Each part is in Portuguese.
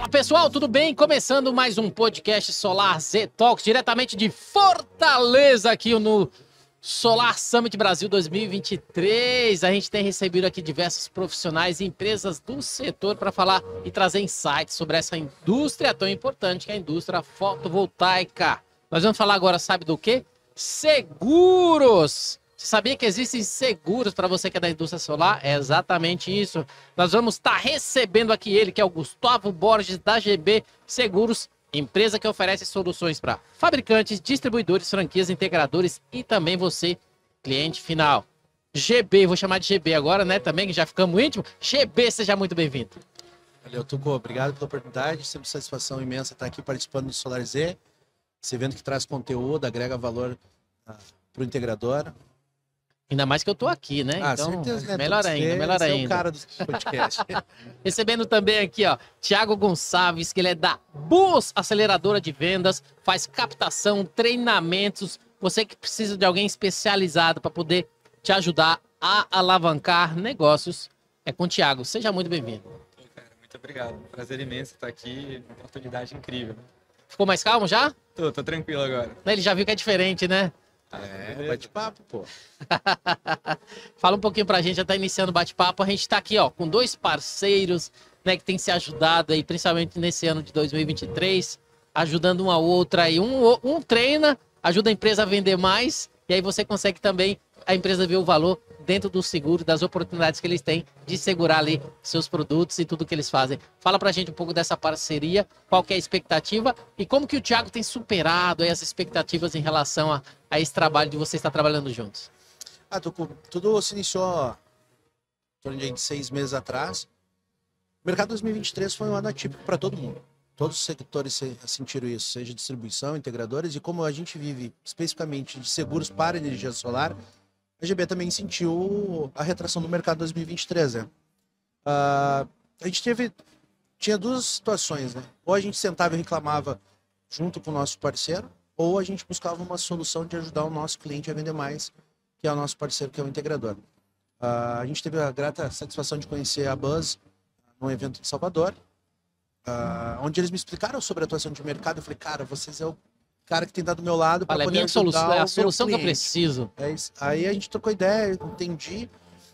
Pessoal, tudo bem? Começando mais um podcast Solar Z Talks, diretamente de Fortaleza, aqui no Solar Summit Brasil 2023. A gente tem recebido aqui diversos profissionais e empresas do setor para falar e trazer insights sobre essa indústria tão importante que é a indústria fotovoltaica. Nós vamos falar agora, sabe do quê? Seguros! Você sabia que existem seguros para você que é da indústria solar? É exatamente isso. Nós vamos estar recebendo aqui ele, que é o Gustavo Borges, da GB Seguros, empresa que oferece soluções para fabricantes, distribuidores, franquias, integradores e também você, cliente final. GB, vou chamar de GB agora, né? Também, que já ficamos íntimos. GB, seja muito bem-vindo. Valeu, Tuco. Obrigado pela oportunidade. Sempre satisfação imensa estar aqui participando do Solar Z. Esse evento que traz conteúdo, agrega valor para o integrador. Ainda mais que eu tô aqui, né? Então, certeza, né? Melhor ainda, melhor ainda. É o cara do podcast. Recebendo também aqui, ó, Thiago Gonçalves, que ele é da BUS Aceleradora de Vendas, faz captação, treinamentos. Você que precisa de alguém especializado para poder te ajudar a alavancar negócios, é com o Thiago. Seja muito bem-vindo. Muito obrigado. Prazer imenso estar aqui. Uma oportunidade incrível. Ficou mais calmo já? Tô tranquilo agora. Ele já viu que é diferente, né? Bate-papo, pô. Fala um pouquinho pra gente, já tá iniciando o bate-papo. A gente tá aqui, ó, com dois parceiros, né, que tem se ajudado aí, principalmente nesse ano de 2023, ajudando um ao outro aí. Um treina, ajuda a empresa a vender mais, e aí você consegue também, a empresa ver o valor dentro do seguro, das oportunidades que eles têm de segurar ali seus produtos e tudo que eles fazem. Fala pra gente um pouco dessa parceria, qual que é a expectativa e como que o Thiago tem superado aí as expectativas em relação a esse trabalho de vocês estar trabalhando juntos. Tudo se iniciou em torno de 6 meses atrás. O mercado 2023 foi um ano atípico para todo mundo. Todos os setores sentiram isso, seja distribuição, integradores, e como a gente vive especificamente de seguros para energia solar, a GB também sentiu a retração do mercado 2023, né? A gente tinha duas situações, né? Ou a gente sentava e reclamava junto com o nosso parceiro, ou a gente buscava uma solução de ajudar o nosso cliente a vender mais, que é o nosso parceiro, que é o integrador. A gente teve a grata satisfação de conhecer a BUS num evento em Salvador, onde eles me explicaram sobre a atuação de mercado. Eu falei, cara, vocês é o cara que tem dado do meu lado para poder ajudar é a solução que eu preciso. É isso. Aí a gente trocou ideia, entendi,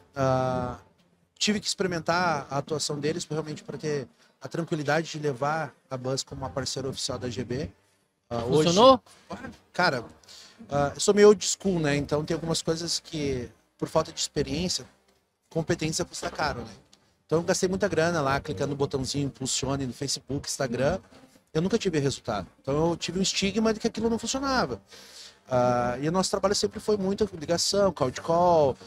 tive que experimentar a atuação deles realmente para ter a tranquilidade de levar a BUS como uma parceira oficial da GB. Funcionou? Hoje, cara, eu sou meio old school, né? Então tem algumas coisas que, por falta de experiência, competência custa caro, né? Então eu gastei muita grana lá, clicando no botãozinho impulsione no Facebook, Instagram. Eu nunca tive resultado. Então eu tive um estigma de que aquilo não funcionava. E o nosso trabalho sempre foi muito ligação, cold call,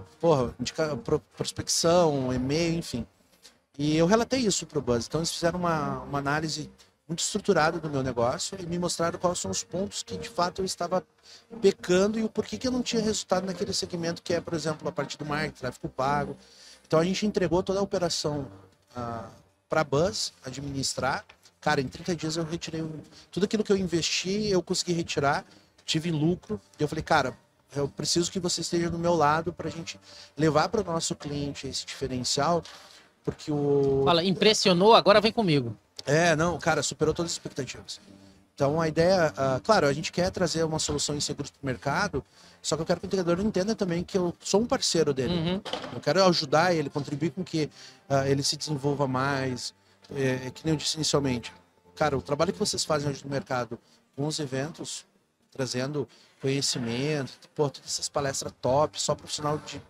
prospecção, e-mail, enfim. E eu relatei isso para o BUS. Então eles fizeram uma análise muito estruturada do meu negócio e me mostraram quais são os pontos que de fato eu estava pecando e o porquê que eu não tinha resultado naquele segmento, que é, por exemplo, a parte do marketing, tráfego pago. Então a gente entregou toda a operação para a BUS administrar. Cara, em 30 dias eu retirei tudo aquilo que eu investi, eu consegui retirar, tive lucro. E eu falei, cara, eu preciso que você esteja do meu lado para a gente levar para o nosso cliente esse diferencial, porque Fala, impressionou, agora vem comigo. Não, cara, superou todas as expectativas. Então a ideia, claro, a gente quer trazer uma solução em seguros para o mercado, só que eu quero que o integrador entenda também que eu sou um parceiro dele. Uhum. Eu quero ajudar ele, contribuir com que ele se desenvolva mais. Que nem eu disse inicialmente, cara, o trabalho que vocês fazem hoje no mercado com os eventos, trazendo conhecimento, todas essas palestras top, só profissional de,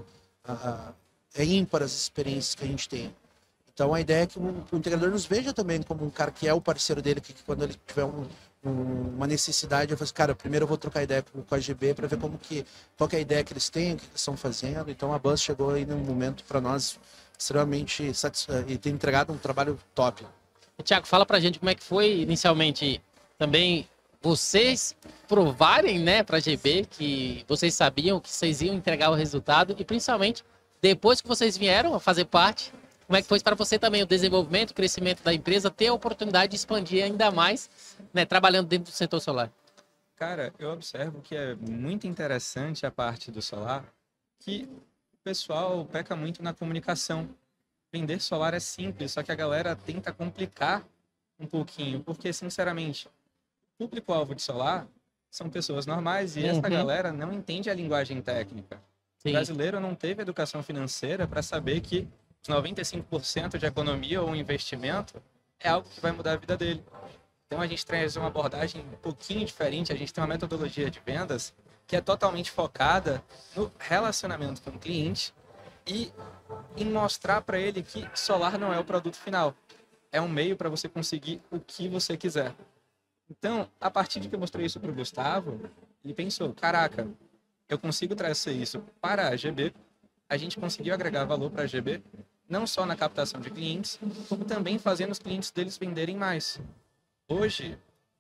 é ímpar as experiências que a gente tem. Então a ideia é que o integrador nos veja também como um cara que é o parceiro dele, que quando ele tiver uma necessidade, eu falo assim, cara, primeiro eu vou trocar ideia com a GB para ver qual que é a ideia que eles têm, o que eles estão fazendo. Então a BUS chegou aí num momento para nós extremamente satisfatório e tem entregado um trabalho top. Thiago, fala pra gente como é que foi inicialmente também vocês provarem, né, pra GB que vocês sabiam que vocês iam entregar o resultado e principalmente depois que vocês vieram a fazer parte, como é que foi para você também o desenvolvimento, o crescimento da empresa, ter a oportunidade de expandir ainda mais, né, trabalhando dentro do setor solar? Cara, eu observo que é muito interessante a parte do solar, que o pessoal peca muito na comunicação. Vender solar é simples, só que a galera tenta complicar um pouquinho, porque, sinceramente, o público-alvo de solar são pessoas normais e essa galera não entende a linguagem técnica. Sim. O brasileiro não teve educação financeira para saber que os 95% de economia ou investimento é algo que vai mudar a vida dele. Então a gente traz uma abordagem um pouquinho diferente, a gente tem uma metodologia de vendas que é totalmente focada no relacionamento com o cliente e em mostrar para ele que solar não é o produto final. É um meio para você conseguir o que você quiser. Então, a partir de que eu mostrei isso para o Gustavo, ele pensou, caraca, eu consigo trazer isso para a GB, a gente conseguiu agregar valor para a GB, não só na captação de clientes, como também fazendo os clientes deles venderem mais. Hoje,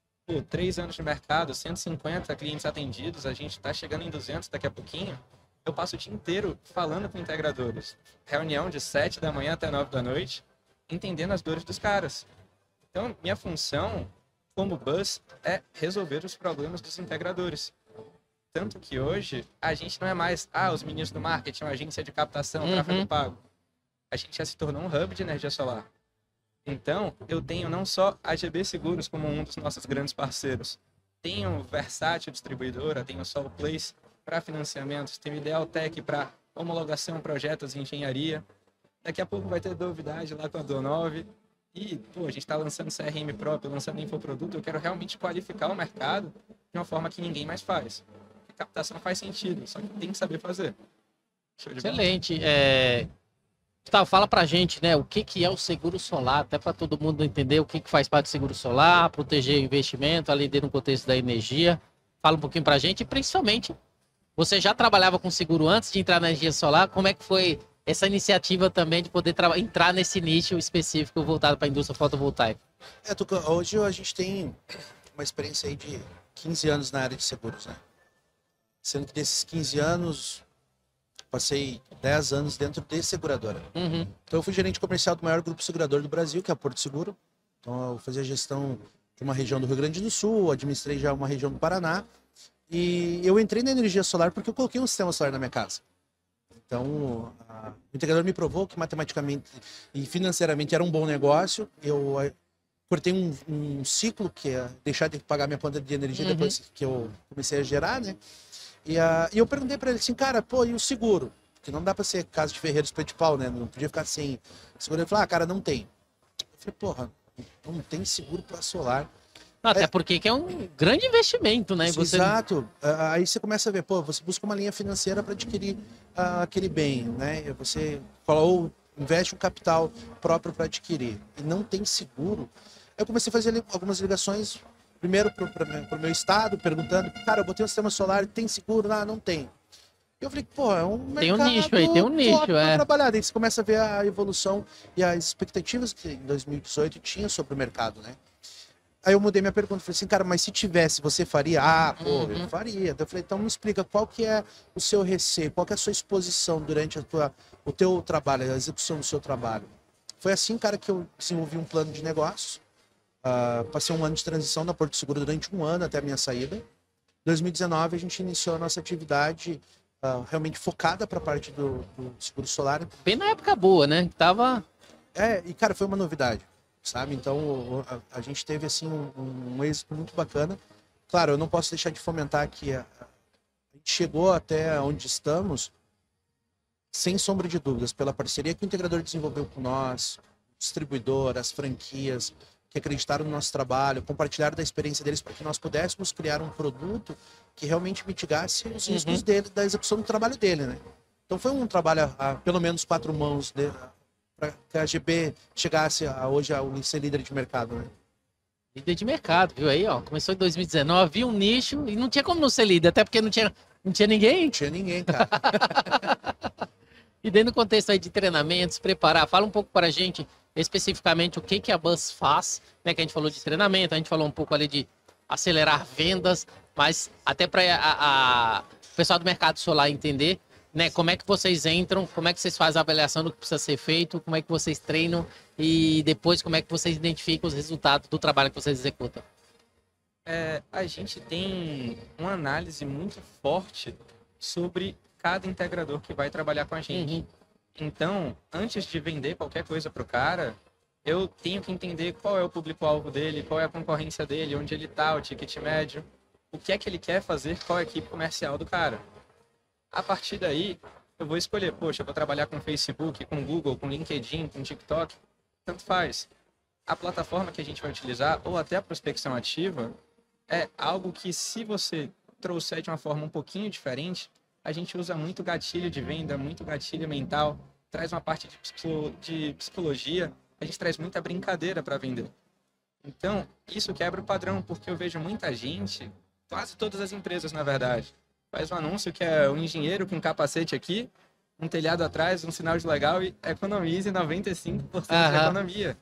3 anos de mercado, 150 clientes atendidos, a gente está chegando em 200 daqui a pouquinho, eu passo o dia inteiro falando com integradores. Reunião de 7 da manhã até 9 da noite, entendendo as dores dos caras. Então, minha função como Buzz é resolver os problemas dos integradores. Tanto que hoje a gente não é mais os meninos do marketing, uma agência de captação, tráfego pago. A gente já se tornou um hub de energia solar. Então, eu tenho não só a GB Seguros como um dos nossos grandes parceiros. Tenho Versátil Distribuidora, tenho Solplace para financiamentos, tenho Idealtech para homologação, projetos e engenharia. Daqui a pouco vai ter novidade lá com a Do9. E, a gente está lançando CRM próprio, lançando infoproduto. Eu quero realmente qualificar o mercado de uma forma que ninguém mais faz. A captação faz sentido, só que tem que saber fazer. Excelente. Gustavo, fala pra gente, né, o que é o seguro solar, até para todo mundo entender o que faz parte do seguro solar, proteger o investimento ali dentro do contexto da energia. Fala um pouquinho pra gente e, principalmente, você já trabalhava com seguro antes de entrar na energia solar, como é que foi essa iniciativa também de poder entrar nesse nicho específico voltado para a indústria fotovoltaica? Tuca, hoje a gente tem uma experiência aí de 15 anos na área de seguros, né? Sendo que desses 15 anos, passei 10 anos dentro de seguradora. Então eu fui gerente comercial do maior grupo segurador do Brasil, que é a Porto Seguro. Então eu fazia gestão de uma região do Rio Grande do Sul, administrei já uma região do Paraná. E eu entrei na energia solar porque eu coloquei um sistema solar na minha casa. Então, o integrador me provou que matematicamente e financeiramente era um bom negócio. Eu cortei um ciclo, que é deixar de pagar minha conta de energia depois que eu comecei a gerar, né? E eu perguntei para ele assim, cara, e o seguro? Porque não dá para ser casa de ferreiro, espeto de pau, né? Não podia ficar sem seguro. Ele falou, cara, não tem. Eu falei, não tem seguro para solar. Até porque que é um grande investimento, né? Exato. Aí você começa a ver, você busca uma linha financeira para adquirir aquele bem, né? Você ou investe um capital próprio para adquirir e não tem seguro. Eu comecei a fazer algumas ligações, primeiro para o meu estado, perguntando, cara, eu botei um sistema solar, tem seguro? Não tem. E eu falei, é um mercado... Tem um nicho aí, tem um nicho, trabalhar. Daí você começa a ver a evolução e as expectativas que em 2018 tinha sobre o mercado, né? Aí eu mudei minha pergunta, falei assim, cara, mas se tivesse, você faria? Eu faria. Eu falei, então me explica, qual que é o seu receio, qual que é a sua exposição durante o teu trabalho, a execução do seu trabalho? Foi assim, cara, que eu desenvolvi um plano de negócios. Passei um ano de transição na Porto Seguro durante um ano até a minha saída. Em 2019 a gente iniciou a nossa atividade realmente focada para a parte do seguro solar. Bem na época boa, né? E cara, foi uma novidade. Sabe? Então a gente teve assim um êxito muito bacana. Claro, eu não posso deixar de fomentar que a gente chegou até onde estamos sem sombra de dúvidas, pela parceria que o integrador desenvolveu com nós, o distribuidor, as franquias que acreditaram no nosso trabalho, compartilharam da experiência deles para que nós pudéssemos criar um produto que realmente mitigasse os riscos dele, da execução do trabalho dele, né? Então foi um trabalho a pelo menos 4 mãos para que a GB chegasse hoje a ser líder de mercado, né? Líder de mercado, viu aí, ó? Começou em 2019, viu um nicho e não tinha como não ser líder, até porque não tinha ninguém. Não tinha ninguém, cara. E dentro do contexto aí de treinamentos, preparar, fala um pouco para a gente especificamente o que a Buzz faz, né? Que a gente falou de treinamento, a gente falou um pouco ali de acelerar vendas, mas até para o pessoal do mercado solar entender, né, como é que vocês entram, como é que vocês fazem a avaliação do que precisa ser feito, como é que vocês treinam e depois como é que vocês identificam os resultados do trabalho que vocês executam? A gente tem uma análise muito forte sobre cada integrador que vai trabalhar com a gente. Então, antes de vender qualquer coisa para o cara, eu tenho que entender qual é o público-alvo dele, qual é a concorrência dele, onde ele está, o ticket médio, o que é que ele quer fazer, qual é a equipe comercial do cara. A partir daí, eu vou escolher, poxa, eu vou trabalhar com Facebook, com Google, com LinkedIn, com TikTok, tanto faz. A plataforma que a gente vai utilizar, ou até a prospecção ativa, é algo que, se você trouxer de uma forma um pouquinho diferente, a gente usa muito gatilho de venda, muito gatilho mental, traz uma parte de psicologia, a gente traz muita brincadeira para vender. Então, isso quebra o padrão, porque eu vejo muita gente, quase todas as empresas, na verdade, faz um anúncio que é um engenheiro com um capacete aqui, um telhado atrás, um sinal de legal e economize 95% de economia.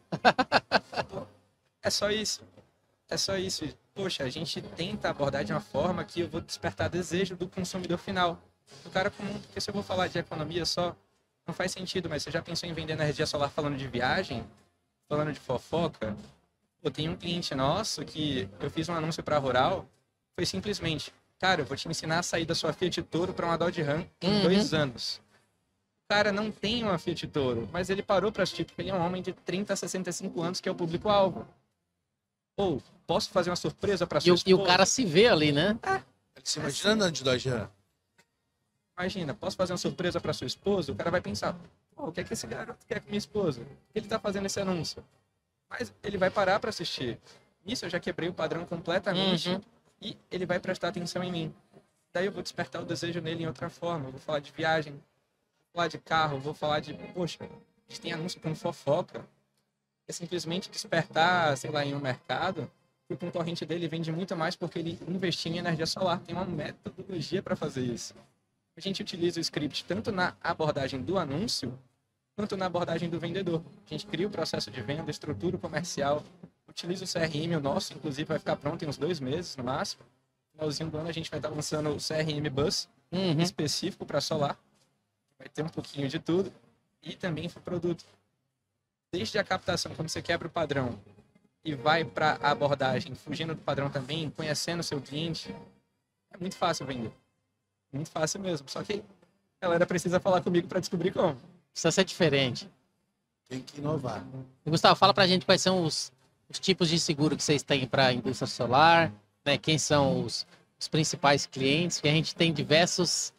É só isso. É só isso. Poxa, a gente tenta abordar de uma forma que eu vou despertar desejo do consumidor final. Do cara comum, porque se eu vou falar de economia só, não faz sentido, mas você já pensou em vender energia solar falando de viagem? Falando de fofoca? Eu tenho um cliente nosso que eu fiz um anúncio para Rural, foi simplesmente, cara, eu vou te ensinar a sair da sua Fiat Toro para uma Dodge Ram em 2 anos. O cara não tem uma Fiat Toro, mas ele parou para assistir porque ele é um homem de 30 a 65 anos, que é o público-alvo. Ou, posso fazer uma surpresa para sua esposa? E o cara se vê ali, né? Ele se imagina andando de Dodge Ram. Imagina, posso fazer uma surpresa para sua esposa? O cara vai pensar, o que é que esse garoto quer com minha esposa? Por que ele está fazendo esse anúncio? Mas ele vai parar para assistir. Nisso eu já quebrei o padrão completamente e ele vai prestar atenção em mim. Daí eu vou despertar o desejo nele em outra forma. Eu vou falar de viagem, vou falar de carro, vou falar de, poxa, a gente tem anúncio com fofoca. É simplesmente despertar, sei lá, em um mercado, que o concorrente dele vende muito mais porque ele investiu em energia solar. Tem uma metodologia para fazer isso. A gente utiliza o script tanto na abordagem do anúncio, quanto na abordagem do vendedor. A gente cria o processo de venda, estrutura o comercial, utiliza o CRM, o nosso, inclusive, vai ficar pronto em uns 2 meses, no máximo. No finalzinho do ano, a gente vai estar lançando o CRM Bus, específico para solar. Vai ter um pouquinho de tudo. E também infoproduto. Desde a captação, quando você quebra o padrão e vai para a abordagem, fugindo do padrão também, conhecendo o seu cliente, é muito fácil vender. Muito fácil mesmo. Só que a galera precisa falar comigo para descobrir como. Precisa ser diferente. Tem que inovar. E, Gustavo, fala pra gente quais são os tipos de seguro que vocês têm para a indústria solar, né? Quem são os principais clientes, que a gente tem diversos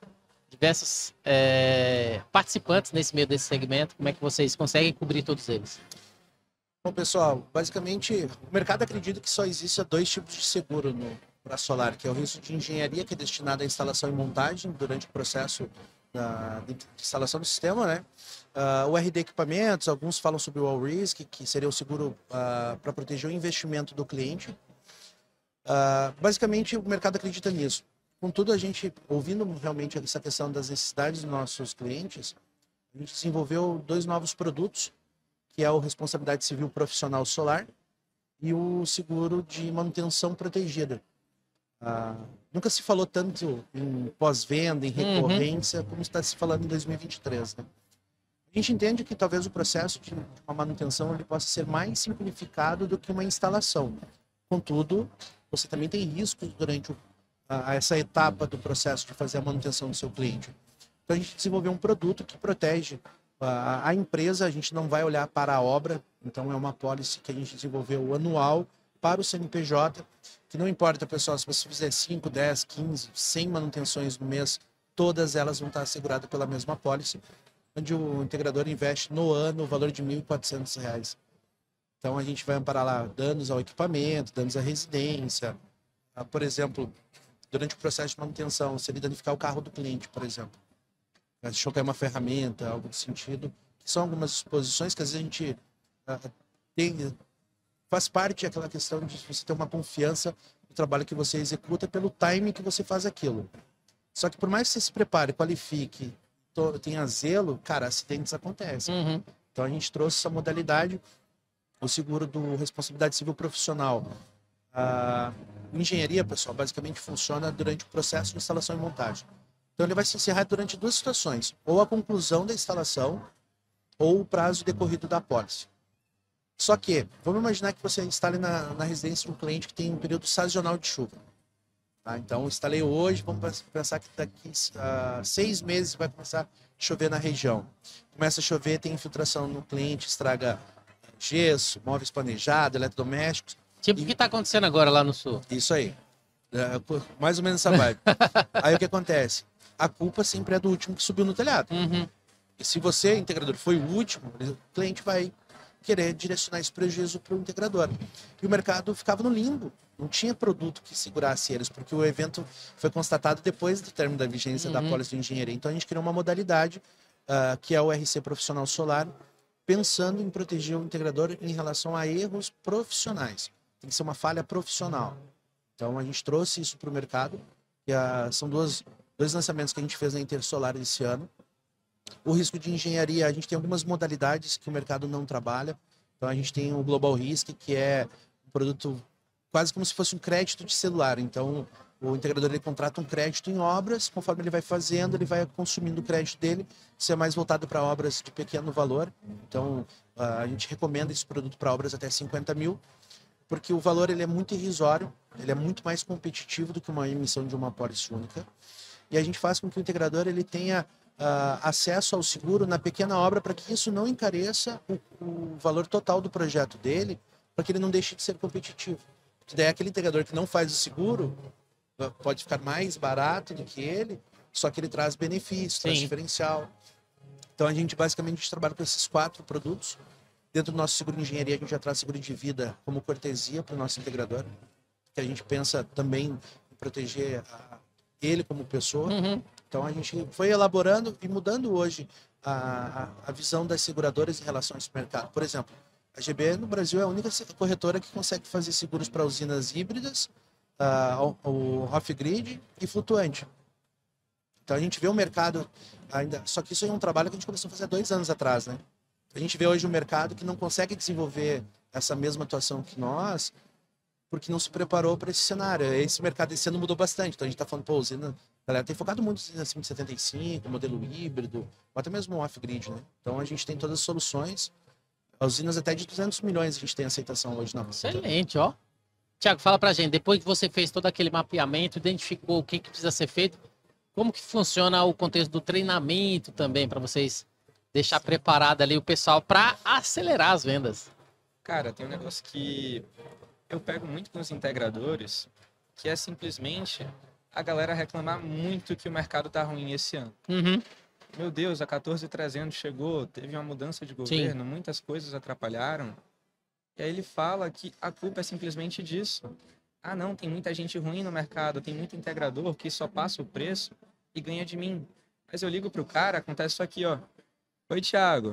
participantes nesse meio desse segmento. Como é que vocês conseguem cobrir todos eles? Bom, pessoal, basicamente, o mercado acredita que só existe 2 tipos de seguro para solar, que é o risco de engenharia, que é destinado à instalação e montagem durante o processo de instalação do sistema, né? O RD Equipamentos, alguns falam sobre o All Risk, que seria o seguro para proteger o investimento do cliente. Basicamente, o mercado acredita nisso. Contudo, a gente, ouvindo realmente essa questão das necessidades dos nossos clientes, a gente desenvolveu 2 novos produtos, que é o Responsabilidade Civil Profissional Solar e o seguro de manutenção protegida. Nunca se falou tanto em pós-venda, em recorrência, como está se falando em 2023. Né? A gente entende que talvez o processo de uma manutenção ele possa ser mais simplificado do que uma instalação. Contudo, você também tem riscos durante essa etapa do processo de fazer a manutenção do seu cliente. Então, a gente desenvolveu um produto que protege a empresa, a gente não vai olhar para a obra, então é uma policy que a gente desenvolveu anual para o CNPJ, que não importa, pessoal, se você fizer 5, 10, 15, 100 manutenções no mês, todas elas vão estar asseguradas pela mesma policy, onde o integrador investe no ano o valor de R$ 1.400. Então, a gente vai amparar lá danos ao equipamento, danos à residência, por exemplo, durante o processo de manutenção, se ele danificar o carro do cliente, por exemplo, chocar uma ferramenta, algo do sentido, que são algumas exposições que às vezes a gente faz parte daquela questão de você ter uma confiança no trabalho que você executa pelo time que você faz aquilo. Só que por mais que você se prepare, qualifique, tenha zelo, cara, acidentes acontecem. Então a gente trouxe essa modalidade, o seguro do Responsabilidade Civil Profissional. A engenharia, pessoal, basicamente funciona durante o processo de instalação e montagem. Então ele vai se encerrar durante 2 situações, ou a conclusão da instalação, ou o prazo decorrido da apólice. Só que, vamos imaginar que você instale na residência de um cliente que tem um período sazonal de chuva. Tá? Então, instalei hoje, vamos pensar que daqui a 6 meses vai começar a chover na região. Começa a chover, tem infiltração no cliente, estraga gesso, móveis planejados, eletrodomésticos. Tipo o que tá acontecendo agora lá no sul. Isso aí. Mais ou menos essa vibe. Aí o que acontece? A culpa sempre é do último que subiu no telhado. Uhum. E se você, integrador, foi o último, o cliente vai querer direcionar esse prejuízo para o integrador. E o mercado ficava no limbo. Não tinha produto que segurasse eles, porque o evento foi constatado depois do término da vigência da pólice de engenharia. Então a gente criou uma modalidade, que é o RC Profissional Solar, pensando em proteger o integrador em relação a erros profissionais. Tem que ser uma falha profissional. Então a gente trouxe isso para o mercado. São dois lançamentos que a gente fez na Intersolar esse ano. O risco de engenharia, a gente tem algumas modalidades que o mercado não trabalha. Então a gente tem o Global Risk, que é um produto quase como se fosse um crédito de celular. Então o integrador ele contrata um crédito em obras, conforme ele vai fazendo, ele vai consumindo o crédito dele. Isso é mais voltado para obras de pequeno valor. Então a gente recomenda esse produto para obras até 50 mil, porque o valor ele é muito irrisório, ele é muito mais competitivo do que uma emissão de uma apólice única. E a gente faz com que o integrador ele tenha acesso ao seguro na pequena obra, para que isso não encareça o valor total do projeto dele, para que ele não deixe de ser competitivo. Se daí aquele integrador que não faz o seguro pode ficar mais barato do que ele, só que ele traz benefícios, traz diferencial. Então a gente basicamente trabalha com esses 4 produtos. Dentro do nosso seguro de engenharia, a gente já traz seguro de vida como cortesia para o nosso integrador, que a gente pensa também em proteger ele como pessoa. Uhum. Então a gente foi elaborando e mudando hoje a visão das seguradoras em relação a esse mercado. Por exemplo, a GB no Brasil é a única corretora que consegue fazer seguros para usinas híbridas, o off-grid e flutuante. Então a gente vê o mercado ainda... Só que isso é um trabalho que a gente começou a fazer há 2 anos atrás, né? A gente vê hoje um mercado que não consegue desenvolver essa mesma atuação que nós, porque não se preparou para esse cenário. Esse mercado esse ano mudou bastante. Então a gente está falando, usina... A galera tem focado muito em acima de 75, modelo híbrido, ou até mesmo um off-grid, né? Então a gente tem todas as soluções. As usinas até de 200 milhões a gente tem aceitação hoje na bolsa. Excelente, ó. Tiago, fala pra gente, depois que você fez todo aquele mapeamento, identificou o que precisa ser feito, como que funciona o contexto do treinamento também, para vocês deixar preparado ali o pessoal para acelerar as vendas? Cara, tem um negócio que eu pego muito com os integradores, que é simplesmente a galera reclamar muito que o mercado tá ruim esse ano. Uhum. Meu Deus, a 14.300 chegou, teve uma mudança de governo, muitas coisas atrapalharam. E aí ele fala que a culpa é simplesmente disso. Ah, não, tem muita gente ruim no mercado, tem muito integrador que só passa o preço e ganha de mim. Mas eu ligo pro cara, acontece isso aqui, ó. Oi, Thiago.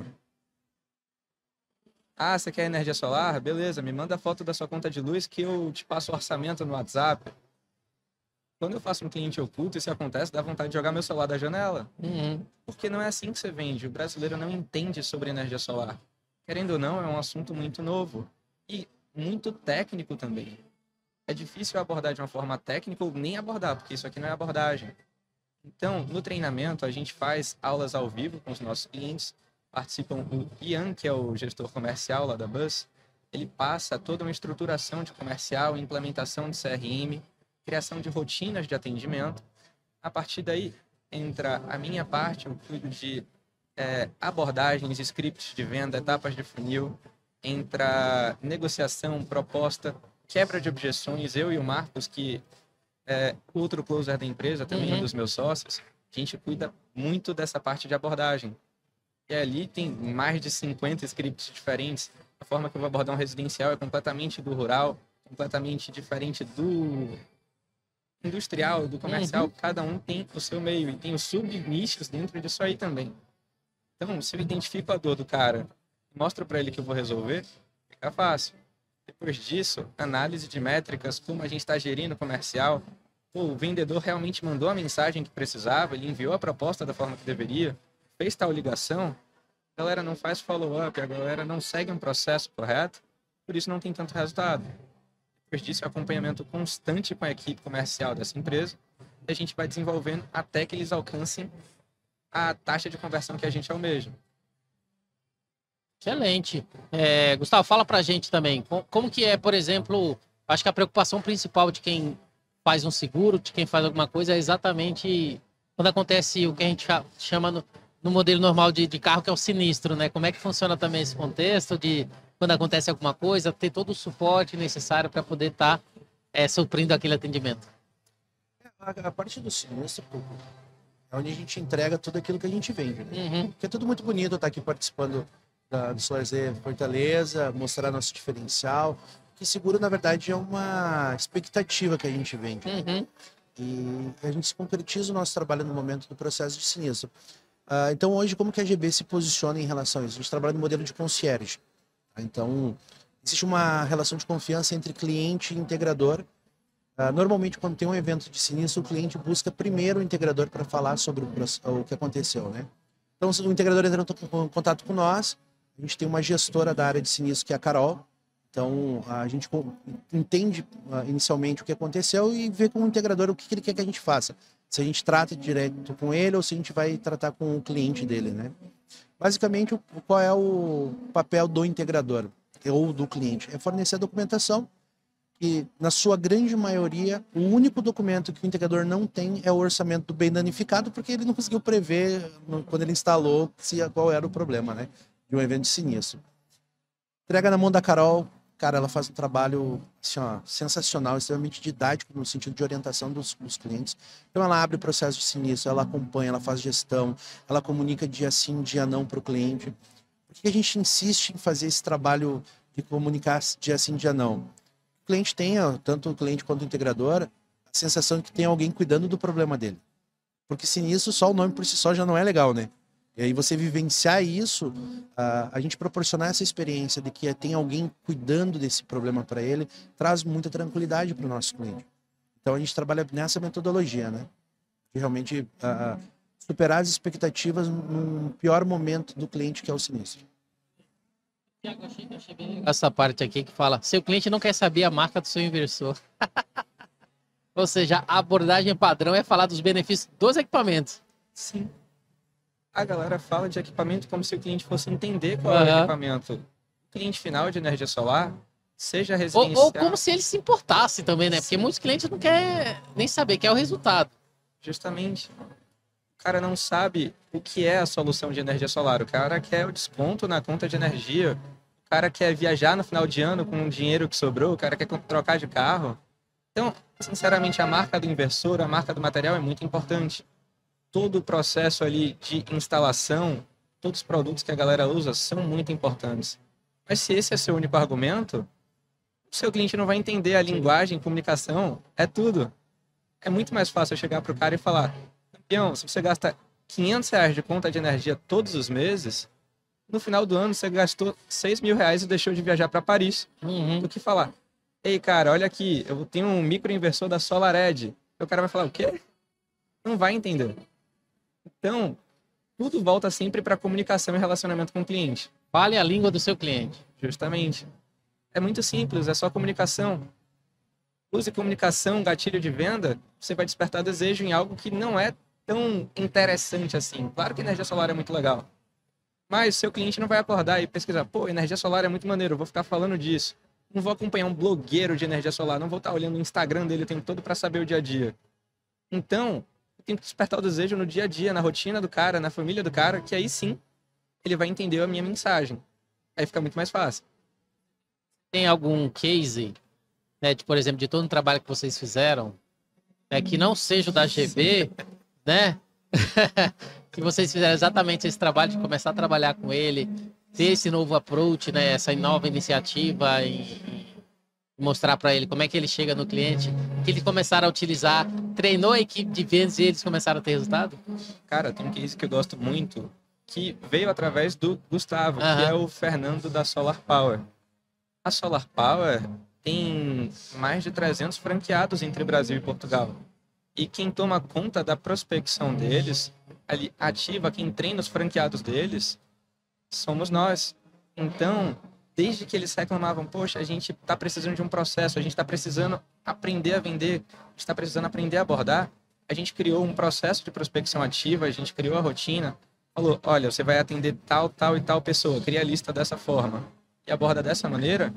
Ah, você quer energia solar? Beleza, me manda a foto da sua conta de luz que eu te passo o orçamento no WhatsApp. Quando eu faço um cliente oculto, isso acontece, dá vontade de jogar meu celular da janela. Uhum. Porque não é assim que você vende. O brasileiro não entende sobre energia solar. Querendo ou não, é um assunto muito novo. E muito técnico também. É difícil abordar de uma forma técnica ou nem abordar, porque isso aqui não é abordagem. Então, no treinamento, a gente faz aulas ao vivo com os nossos clientes. Participam o Ian, que é o gestor comercial lá da Bus. Ele passa toda uma estruturação de comercial, implementação de CRM, criação de rotinas de atendimento. A partir daí, entra a minha parte, eu cuido de abordagens, scripts de venda, etapas de funil, entra negociação, proposta, quebra de objeções. Eu e o Marcos, que é outro closer da empresa, também um dos meus sócios, a gente cuida muito dessa parte de abordagem. E ali tem mais de 50 scripts diferentes. A forma que eu vou abordar um residencial é completamente do rural, completamente diferente do industrial, do comercial. Cada um tem o seu meio e tem os sub-nichos dentro disso aí também. Então, se eu identifico a dor do cara, mostro para ele que eu vou resolver, fica fácil. Depois disso, análise de métricas, como a gente está gerindo o comercial. Pô, o vendedor realmente mandou a mensagem que precisava, ele enviou a proposta da forma que deveria, fez tal ligação, a galera não faz follow-up, a galera não segue um processo correto, por isso não tem tanto resultado. Depois disso, acompanhamento constante com a equipe comercial dessa empresa, e a gente vai desenvolvendo até que eles alcancem a taxa de conversão que a gente almeja. Excelente. Gustavo, fala pra gente também, como que é, por exemplo, acho que a preocupação principal de quem faz um seguro, de quem faz alguma coisa, é exatamente quando acontece o que a gente chama no modelo normal de carro, que é o sinistro, né? Como é que funciona também esse contexto de quando acontece alguma coisa, ter todo o suporte necessário para poder estar suprindo aquele atendimento. A parte do sinistro, é onde a gente entrega tudo aquilo que a gente vende, né? Uhum. Porque é tudo muito bonito estar aqui participando do SolarZ Fortaleza, mostrar nosso diferencial, que seguro, na verdade, é uma expectativa que a gente vende. Uhum. E a gente concretiza o nosso trabalho no momento do processo de sinistro. Então, hoje, como que a GB se posiciona em relação a isso? A gente trabalha no modelo de concierge. Então, existe uma relação de confiança entre cliente e integrador. Normalmente, quando tem um evento de sinistro, o cliente busca primeiro o integrador para falar sobre o que aconteceu, né? Então, o integrador entra em contato com nós, a gente tem uma gestora da área de sinistro, que é a Carol. Então, a gente entende inicialmente o que aconteceu e vê com o integrador o que ele quer que a gente faça. Se a gente trata direto com ele ou se a gente vai tratar com o cliente dele, né? Basicamente, qual é o papel do integrador ou do cliente? É fornecer a documentação e, na sua grande maioria, o único documento que o integrador não tem é o orçamento do bem danificado, porque ele não conseguiu prever, quando ele instalou, qual era o problema, né, de um evento de sinistro. Entrega na mão da Carol. Cara, ela faz um trabalho assim, sensacional, extremamente didático no sentido de orientação dos clientes. Então, ela abre o processo de sinistro, ela acompanha, ela faz gestão, ela comunica dia sim, dia não para o cliente. Por que a gente insiste em fazer esse trabalho de comunicar dia sim, dia não? O cliente tem, tanto o cliente quanto o integrador, a sensação de que tem alguém cuidando do problema dele. Porque sinistro, só o nome por si só já não é legal, né? E aí você vivenciar isso, a gente proporcionar essa experiência de que tem alguém cuidando desse problema para ele, traz muita tranquilidade para o nosso cliente. Então a gente trabalha nessa metodologia, né? De realmente superar as expectativas no pior momento do cliente, que é o sinistro. Tiago, achei bem legal essa parte aqui que fala, seu cliente não quer saber a marca do seu inversor. Ou seja, a abordagem padrão é falar dos benefícios dos equipamentos. Sim. A galera fala de equipamento como se o cliente fosse entender qual é o equipamento. O cliente final de energia solar, seja residencial... Ou como se ele se importasse também, né? Porque muitos clientes não querem nem saber, quer o resultado. Justamente. O cara não sabe o que é a solução de energia solar. O cara quer o desconto na conta de energia. O cara quer viajar no final de ano com o dinheiro que sobrou. O cara quer trocar de carro. Então, sinceramente, a marca do inversor, a marca do material é muito importante. Todo o processo ali de instalação, todos os produtos que a galera usa são muito importantes. Mas se esse é seu único argumento, o seu cliente não vai entender a linguagem, comunicação, é tudo. É muito mais fácil eu chegar para o cara e falar, campeão, se você gasta R$500 de conta de energia todos os meses, no final do ano você gastou R$6.000 e deixou de viajar para Paris. Do que falar, ei cara, olha aqui, eu tenho um microinversor da SolarEdge. O cara vai falar, o quê? Não vai entender. Então, tudo volta sempre para comunicação e relacionamento com o cliente. Fale a língua do seu cliente. Justamente. É muito simples, é só comunicação. Use comunicação, gatilho de venda, você vai despertar desejo em algo que não é tão interessante assim. Claro que energia solar é muito legal. Mas seu cliente não vai acordar e pesquisar, pô, energia solar é muito maneiro, eu vou ficar falando disso. Não vou acompanhar um blogueiro de energia solar, não vou estar olhando o Instagram dele o tempo todo para saber o dia a dia. Então, tem que despertar o desejo no dia a dia, na rotina do cara, na família do cara, que aí sim ele vai entender a minha mensagem. Aí fica muito mais fácil. Tem algum case, né, por exemplo, de todo o trabalho que vocês fizeram, né, que não seja o da GB, né? Que vocês fizeram exatamente esse trabalho de começar a trabalhar com ele, ter esse novo approach, né, essa nova iniciativa e mostrar para ele como é que ele chega no cliente, que eles começaram a utilizar, treinou a equipe de vendas e eles começaram a ter resultado? Cara, tem um case que eu gosto muito, que veio através do Gustavo, que é o Fernando da Solar Power. A Solar Power tem mais de 300 franqueados entre Brasil e Portugal. E quem toma conta da prospecção deles, ali ativa, quem treina os franqueados deles, somos nós. Então, desde que eles reclamavam, poxa, a gente está precisando de um processo, a gente está precisando aprender a vender, a gente está precisando aprender a abordar, a gente criou um processo de prospecção ativa, a gente criou a rotina, falou, olha, você vai atender tal, tal e tal pessoa, cria a lista dessa forma e aborda dessa maneira.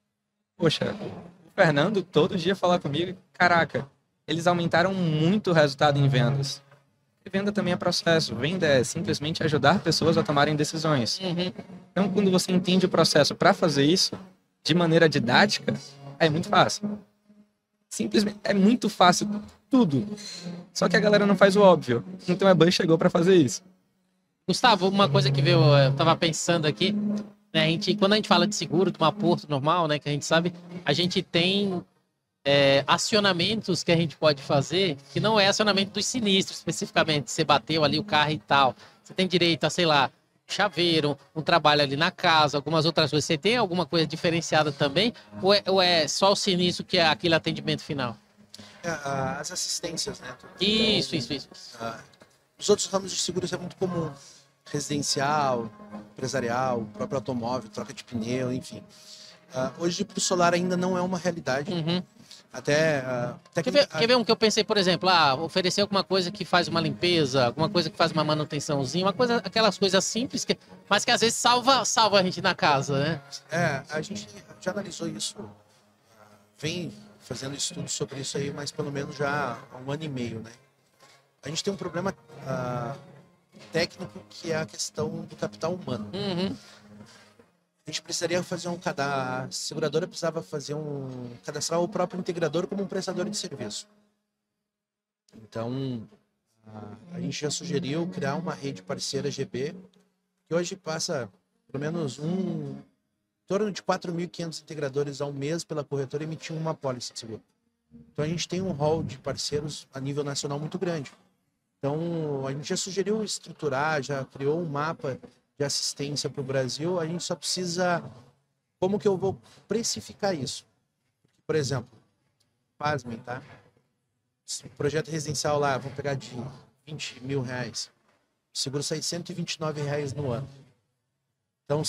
Poxa, o Fernando todo dia fala comigo, caraca, eles aumentaram muito o resultado em vendas. E venda também é processo, venda é simplesmente ajudar pessoas a tomarem decisões. Então, quando você entende o processo para fazer isso de maneira didática, é muito fácil. Simplesmente é muito fácil tudo. Só que a galera não faz o óbvio. Então a Buzz chegou para fazer isso. Gustavo, uma coisa que veio, eu tava pensando aqui, né, quando a gente fala de seguro, de um aporto normal, né, que a gente sabe, a gente tem acionamentos que a gente pode fazer, que não é acionamento dos sinistros, especificamente, você bateu ali o carro e tal. Você tem direito a, sei lá, chaveiro, um trabalho ali na casa, algumas outras coisas. Você tem alguma coisa diferenciada também? Ou é só o sinistro que é aquele atendimento final? As assistências, né? Isso. Os outros ramos de seguros é muito comum. Residencial, empresarial, próprio automóvel, troca de pneu, enfim. Hoje, para o solar ainda não é uma realidade. Uhum. Até Quer ver um que eu pensei, por exemplo, oferecer alguma coisa que faz uma limpeza, alguma coisa que faz uma manutençãozinha, aquelas coisas simples, mas que às vezes salva a gente na casa, né? A gente já analisou isso, vem fazendo estudos sobre isso aí, mas pelo menos já há 1 ano e meio, né? A gente tem um problema técnico que é a questão do capital humano. Uhum. A gente precisaria fazer a seguradora precisava cadastrar o próprio integrador como um prestador de serviço. Então, a gente já sugeriu criar uma rede parceira GB, que hoje passa pelo menos em torno de 4.500 integradores ao mês pela corretora emitindo uma pólice de seguro. Então, a gente tem um hall de parceiros a nível nacional muito grande. Então, a gente já sugeriu estruturar, já criou um mapa de assistência para o Brasil, a gente só precisa... Como que eu vou precificar isso? Por exemplo, pasmem, tá? Projeto residencial lá, vou pegar de R$20 mil, o seguro sai R$129 no ano. Então,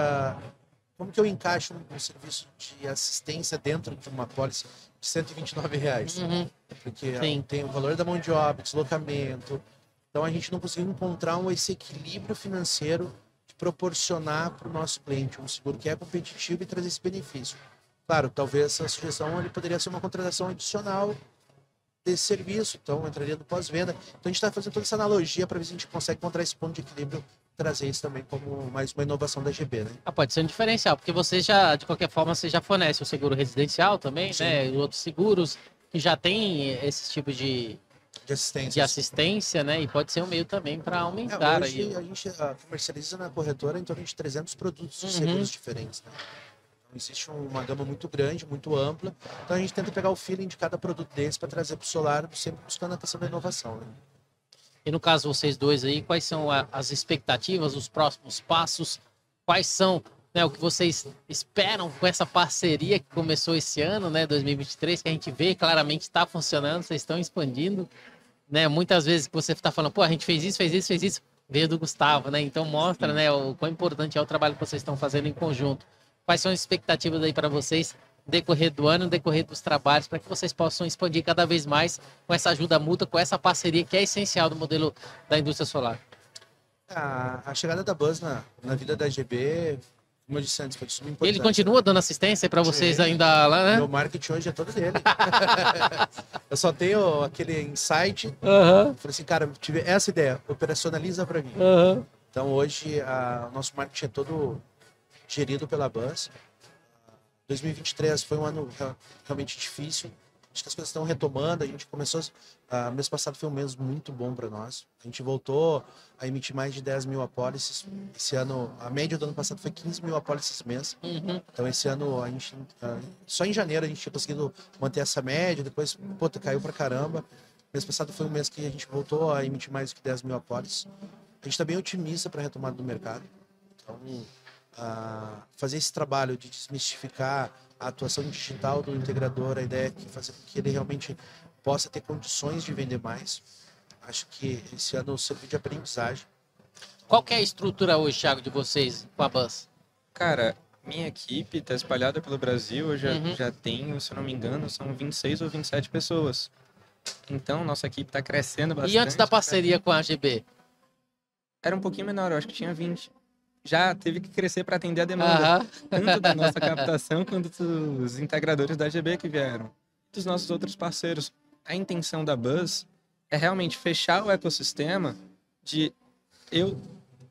como que eu encaixo um serviço de assistência dentro de uma pólice de R$129? Uhum. Porque Sim. tem o valor da mão de obra, deslocamento. Então, a gente não conseguiu encontrar esse equilíbrio financeiro de proporcionar para o nosso cliente um seguro que é competitivo e trazer esse benefício. Claro, talvez essa sugestão ele poderia ser uma contratação adicional desse serviço, então entraria no pós-venda. Então, a gente está fazendo toda essa analogia para ver se a gente consegue encontrar esse ponto de equilíbrio, trazer isso também como mais uma inovação da GB, né? Pode ser um diferencial, porque você já, de qualquer forma, você já fornece o seguro residencial também, Sim. né? E outros seguros que já tem esse tipo de assistência, né? E pode ser um meio também para aumentar hoje aí. a gente comercializa na corretora em torno de 300 produtos de Uhum. seguros diferentes, né? Então, existe uma gama muito grande, muito ampla. Então a gente tenta pegar o feeling de cada produto desse para trazer para o solar, sempre buscando a questão da inovação, né? E no caso vocês dois aí, quais são as expectativas, os próximos passos? Quais são, né, o que vocês esperam com essa parceria que começou esse ano, né, 2023, que a gente vê claramente está funcionando, vocês estão expandindo, né? Muitas vezes que você está falando, pô, a gente fez isso, veio do Gustavo, né? Então mostra, né, o quão importante é o trabalho que vocês estão fazendo em conjunto. Quais são as expectativas aí para vocês no decorrer do ano, no decorrer dos trabalhos, para que vocês possam expandir cada vez mais com essa ajuda mútua, com essa parceria que é essencial do modelo da indústria solar? A chegada da Buzz na vida da GB, como eu disse antes, foi super importante. Ele continua dando assistência para vocês Sim. ainda lá, né? Meu marketing hoje é todo dele. Eu só tenho aquele insight. Aham, Falei assim, cara, tive essa ideia, operacionaliza para mim. aham. Então hoje o nosso marketing é todo gerido pela Buzz. 2023 foi um ano realmente difícil. Acho que as coisas estão retomando. A gente começou. Mês passado foi um mês muito bom para nós. A gente voltou a emitir mais de 10 mil apólices. Esse ano, a média do ano passado foi 15 mil apólices mês. Uhum. Então esse ano a gente só em janeiro a gente tinha conseguido manter essa média. Depois, caiu pra caramba. Mês passado foi um mês que a gente voltou a emitir mais do que 10 mil apólices. A gente está bem otimista para a retomada do mercado. Então, fazer esse trabalho de desmistificar a atuação digital do integrador, a ideia é fazer com que ele realmente possa ter condições de vender mais. Acho que esse ano serviu de aprendizagem. Qual que é a estrutura hoje, Thiago, de vocês com a Buzz? Cara, minha equipe está espalhada pelo Brasil. Eu Uhum. já tenho, se eu não me engano, são 26 ou 27 pessoas. Então, nossa equipe está crescendo bastante. E antes da parceria com a GB? Era um pouquinho menor, eu acho que tinha 20. Já teve que crescer para atender a demanda. Aham. Tanto da nossa captação quanto dos integradores da GB que vieram. Dos nossos outros parceiros. A intenção da Buzz é realmente fechar o ecossistema de eu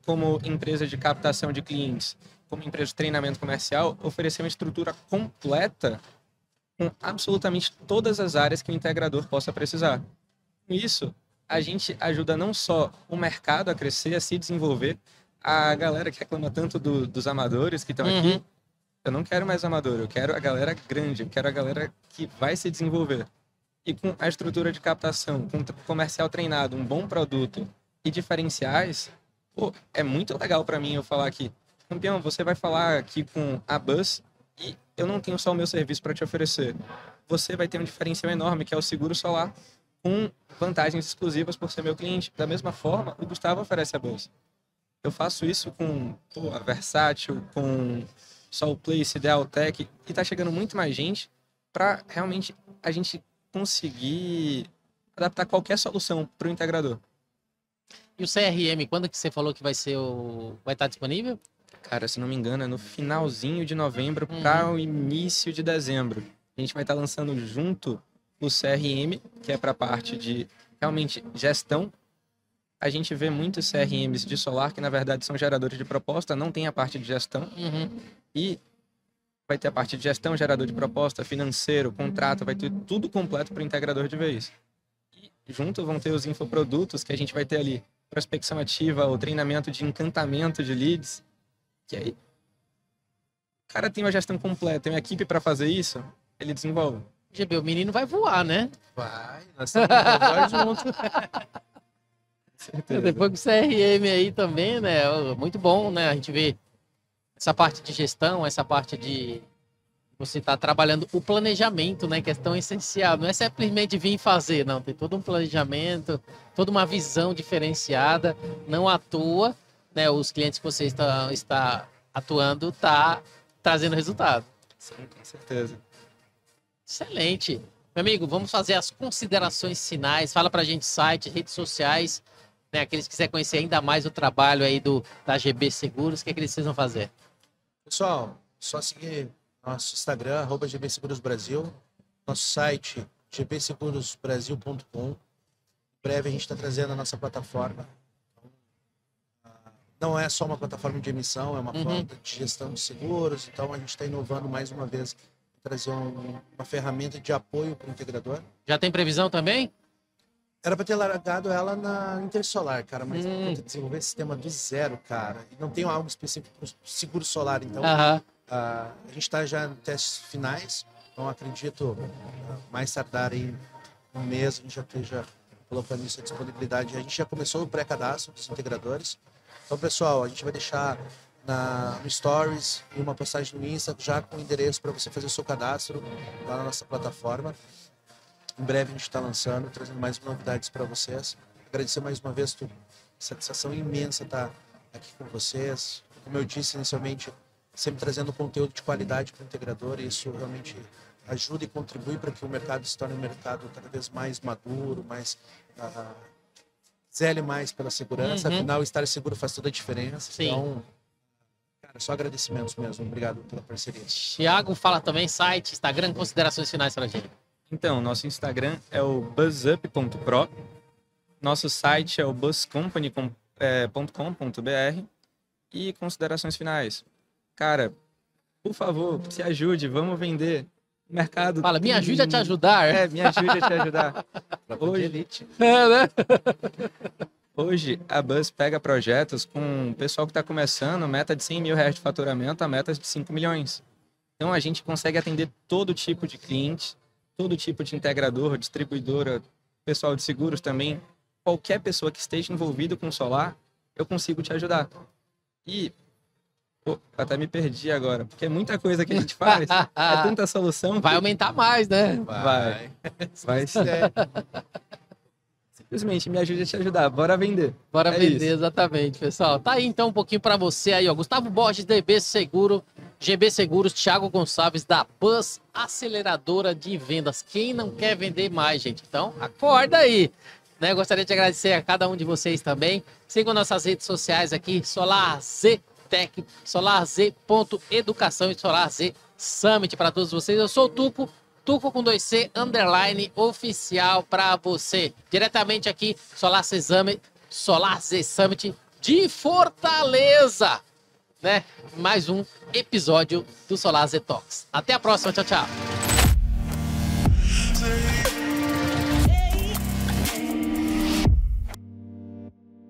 como empresa de captação de clientes, como empresa de treinamento comercial, oferecer uma estrutura completa com absolutamente todas as áreas que o integrador possa precisar. Com isso, a gente ajuda não só o mercado a crescer, a se desenvolver, a galera que reclama tanto dos amadores que estão aqui, eu não quero mais amador, eu quero a galera grande, eu quero a galera que vai se desenvolver. E com a estrutura de captação, com comercial treinado, um bom produto e diferenciais, pô, é muito legal para mim eu falar aqui, campeão, você vai falar aqui com a Buzz e eu não tenho só o meu serviço para te oferecer. Você vai ter um diferencial enorme, que é o seguro solar, com vantagens exclusivas por ser meu cliente. Da mesma forma, o Gustavo oferece a Buzz. Eu faço isso com a Versátil, com Solplace, Idealtech, e tá chegando muito mais gente para realmente a gente conseguir adaptar qualquer solução para o integrador. E o CRM, quando que você falou que vai estar disponível? Cara, se não me engano, é no finalzinho de novembro para o início de dezembro. A gente vai estar lançando junto o CRM, que é para a parte de realmente gestão. A gente vê muitos CRMs de solar que, na verdade, são geradores de proposta, não tem a parte de gestão. E vai ter a parte de gestão, gerador de proposta, financeiro, contrato, vai ter tudo completo para o integrador de vez. E junto vão ter os infoprodutos que a gente vai ter ali, prospecção ativa, o treinamento de encantamento de leads, que aí o cara tem uma gestão completa, tem uma equipe para fazer isso, ele desenvolve. GB, o menino vai voar, né? Vai, nós estamos voar junto. Depois com o CRM aí também, né? Muito bom, né? A gente vê essa parte de gestão, essa parte de você estar trabalhando o planejamento, né? Que é tão essencial. Não é simplesmente vir e fazer, não. Tem todo um planejamento, toda uma visão diferenciada. Não à toa, né? Os clientes que você está atuando tá trazendo resultado. Sim, com certeza. Excelente. Meu amigo, vamos fazer as considerações finais. Fala pra gente site, redes sociais, né? Aqueles que quiserem conhecer ainda mais o trabalho aí da GB Seguros, o que é que eles precisam fazer? Pessoal, só seguir nosso Instagram, @GB Seguros Brasil, nosso site, gbsegurosbrasil.com. Em breve a gente está trazendo a nossa plataforma. Não é só uma plataforma de emissão, é uma forma de gestão de seguros. Então a gente está inovando mais uma vez, trazer uma ferramenta de apoio para o integrador. Já tem previsão também? Era para ter largado ela na Intersolar, cara, mas tem que desenvolver esse sistema do zero, cara. E não tem algo específico para o seguro solar, então a gente está já em testes finais, então acredito mais tardar aí um mês a gente já esteja colocando isso à disponibilidade. A gente já começou o pré-cadastro dos integradores. Então, pessoal, a gente vai deixar no Stories e uma postagem no Insta já com o endereço para você fazer o seu cadastro lá na nossa plataforma. Em breve a gente está lançando, trazendo mais novidades para vocês. Agradecer mais uma vez, satisfação imensa estar aqui com vocês. Como eu disse inicialmente, sempre trazendo conteúdo de qualidade para o integrador, e isso realmente ajuda e contribui para que o mercado se torne um mercado cada vez mais maduro, mais zele mais pela segurança. Afinal, estar seguro faz toda a diferença. Sim. Então, cara, só agradecimentos mesmo. Obrigado pela parceria. Thiago, fala também, site, Instagram, considerações finais para a gente. Então, nosso Instagram é o buzzup.pro, nosso site é o buzzcompany.com.br e considerações finais. Cara, por favor, se ajude, vamos vender. O mercado... Fala, me ajude a te ajudar. Me ajude a te ajudar. Né? Hoje, a Buzz pega projetos com o pessoal que está começando, meta de 100 mil reais de faturamento a metas de 5 milhões. Então, a gente consegue atender todo tipo de cliente, todo tipo de integrador, distribuidora, pessoal de seguros também. Qualquer pessoa que esteja envolvido com solar, eu consigo te ajudar. E até me perdi agora, porque é muita coisa que a gente faz, é tanta solução. Vai aumentar mais, né? Vai sim. Simplesmente me ajude a te ajudar, bora vender. Bora vender, isso. exatamente, pessoal. Tá aí então um pouquinho para você aí, ó. Gustavo Borges, GB Seguros, Thiago Gonçalves, da Buzz Aceleradora de Vendas. Quem não quer vender mais, gente? Então, acorda aí. Né? Gostaria de agradecer a cada um de vocês também. Sigam nossas redes sociais aqui, SolarZ Tech, SolarZ.educação e SolarZ Summit para todos vocês. Eu sou o Tuco com 2C, _ oficial para você. Diretamente aqui, SolarZ Summit, de Fortaleza, né? Mais um episódio do Solar Z Talks. Até a próxima, tchau, tchau.